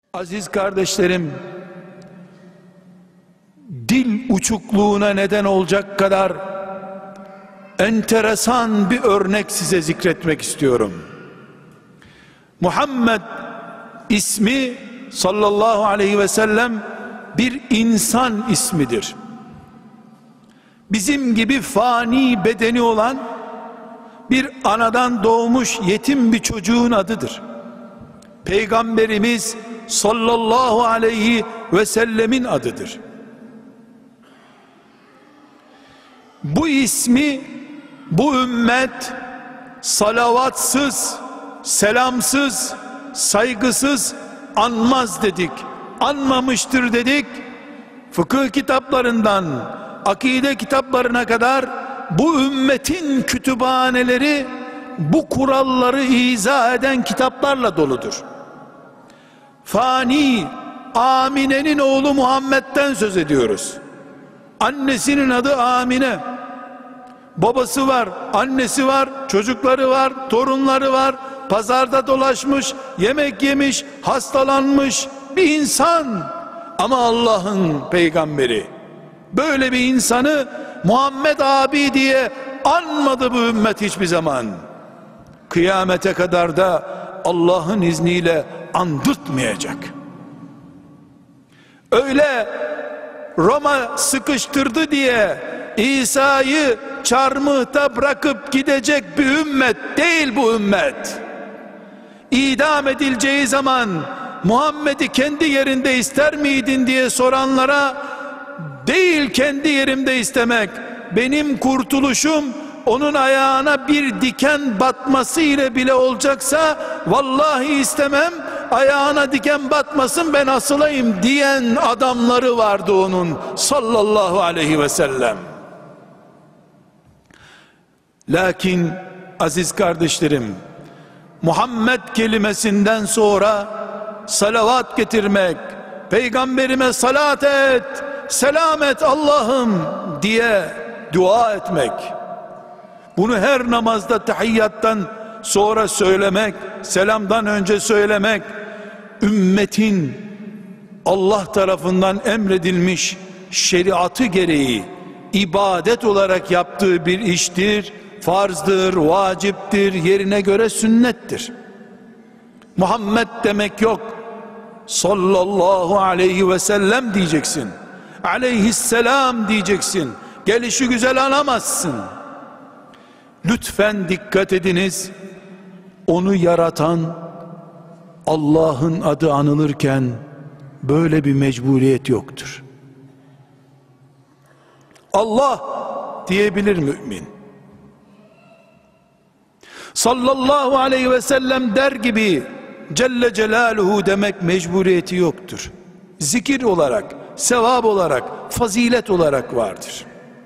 Aziz kardeşlerim, dil uçukluğuna neden olacak kadar enteresan bir örnek size zikretmek istiyorum. Muhammed ismi sallallahu aleyhi ve sellem bir insan ismidir. Bizim gibi fani bedeni olan bir anadan doğmuş yetim bir çocuğun adıdır. Peygamberimiz sallallahu aleyhi ve sellemin adıdır. Bu ismi bu ümmet salavatsız, selamsız, saygısız anmaz dedik, anmamıştır dedik. Fıkıh kitaplarından akide kitaplarına kadar bu ümmetin kütüphaneleri bu kuralları izah eden kitaplarla doludur. Fani Amine'nin oğlu Muhammed'den söz ediyoruz. Annesinin adı Amine. Babası var, annesi var, çocukları var, torunları var. Pazarda dolaşmış, yemek yemiş, hastalanmış bir insan. Ama Allah'ın peygamberi. Böyle bir insanı Muhammed abi diye anmadı bu ümmet hiçbir zaman. Kıyamete kadar da Allah'ın izniyle andırtmayacak. Öyle Roma sıkıştırdı diye İsa'yı çarmıhta bırakıp gidecek bir ümmet değil bu ümmet. İdam edileceği zaman Muhammed'i kendi yerinde ister miydin diye soranlara, değil kendi yerimde istemek, benim kurtuluşum onun ayağına bir diken batması ile bile olacaksa vallahi istemem, ayağına diken batmasın ben asılayım diyen adamları vardı onun sallallahu aleyhi ve sellem. Lakin aziz kardeşlerim, Muhammed kelimesinden sonra salavat getirmek, peygamberime salat et, selam et Allah'ım diye dua etmek, bunu her namazda tahiyyattan sonra söylemek, selamdan önce söylemek, ümmetin Allah tarafından emredilmiş şeriatı gereği ibadet olarak yaptığı bir iştir, farzdır, vaciptir, yerine göre sünnettir. Muhammed demek yok, sallallahu aleyhi ve sellem diyeceksin, aleyhisselam diyeceksin, gelişi güzel anamazsın. Lütfen dikkat ediniz, onu yaratan Allah'ın adı anılırken böyle bir mecburiyet yoktur. Allah diyebilir mümin. Sallallahu aleyhi ve sellem der gibi Celle Celaluhu demek mecburiyeti yoktur. Zikir olarak, sevap olarak, fazilet olarak vardır.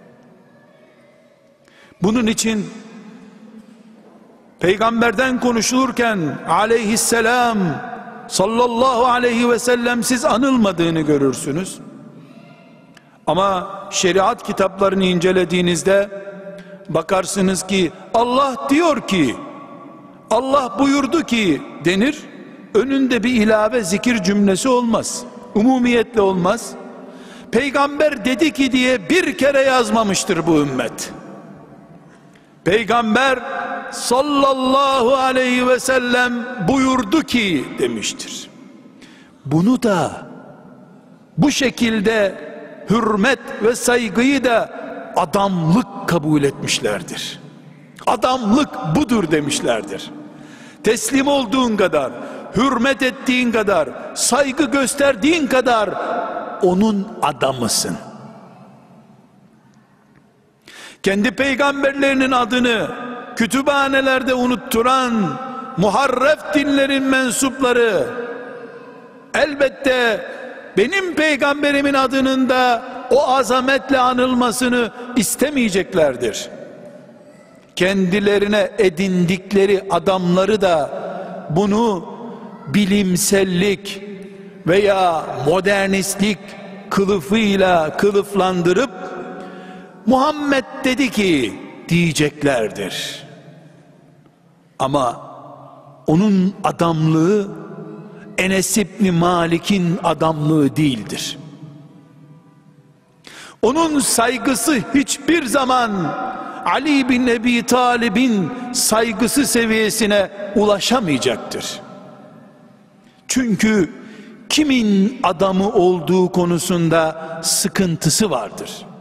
Bunun için peygamberden konuşulurken aleyhisselam sallallahu aleyhi ve sellem siz anılmadığını görürsünüz. Ama şeriat kitaplarını incelediğinizde bakarsınız ki Allah diyor ki, Allah buyurdu ki denir. Önünde bir ilave zikir cümlesi olmaz. Umumiyetle olmaz. Peygamber dedi ki diye bir kere yazmamıştır bu ümmet. Peygamber sallallahu aleyhi ve sellem buyurdu ki demiştir. Bunu da bu şekilde hürmet ve saygıyı da adamlık kabul etmişlerdir. Adamlık budur demişlerdir. Teslim olduğun kadar, hürmet ettiğin kadar, saygı gösterdiğin kadar onun adamısın. Kendi peygamberlerinin adını kütüphanelerde unutturan muharref dinlerin mensupları elbette benim peygamberimin adının da o azametle anılmasını istemeyeceklerdir. Kendilerine edindikleri adamları da bunu bilimsellik veya modernistlik kılıfıyla kılıflandırıp Muhammed dedi ki diyeceklerdir. Ama onun adamlığı Enes İbni Malik'in adamlığı değildir. Onun saygısı hiçbir zaman Ali bin Ebi Talib'in saygısı seviyesine ulaşamayacaktır. Çünkü kimin adamı olduğu konusunda sıkıntısı vardır.